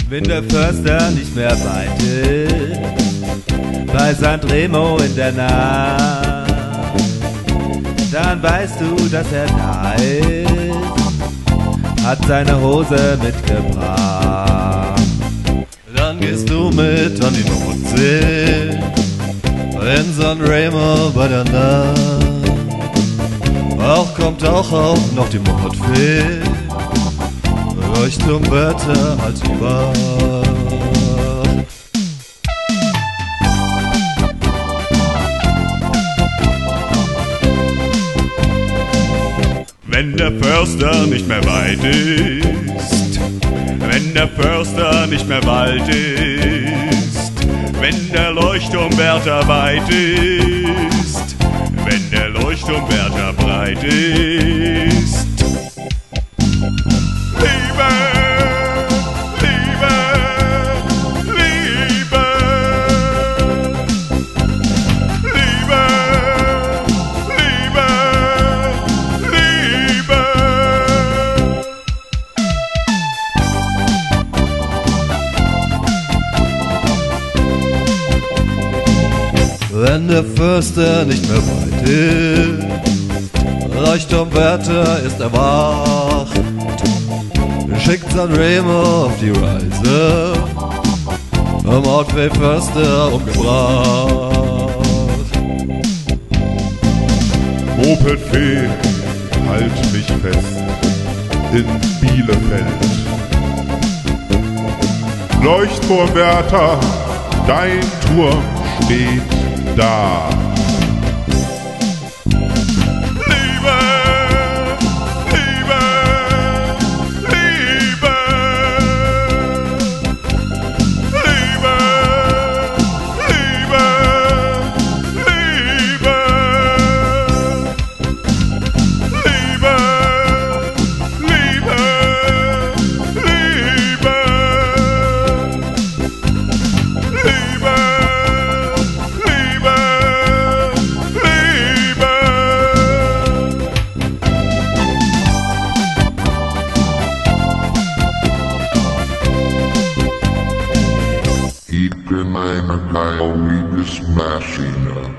Wenn der Förster nicht mehr weit ist, bei Sanremo in der Nacht, dann weißt du, dass er da ist, hat seine Hose mitgebracht. Dann gehst du mit an die Nordsee, in Sanremo bei der Nacht. Auch kommt auch noch die Mordfee, Leuchtturmwärter halt die Wacht. Wenn der Förster nicht mehr weit ist, wenn der Förster nicht mehr weit ist, wenn der Leuchtturmwärter weit ist, wenn der Leuchtturmwärter breit ist. Liebe, Liebe, Liebe, Liebe, Liebe, Liebe. Wenn der Förster nicht mehr weit ist, Leuchtturmwärter ist erwacht, schickt Sanremo auf die Reise, am Outway Förster umgebracht. Mopedfee, halt mich fest in Bielefeld. Leuchtturmwärter, dein Turm steht da. Ich bin eine Geilliebesmaschine.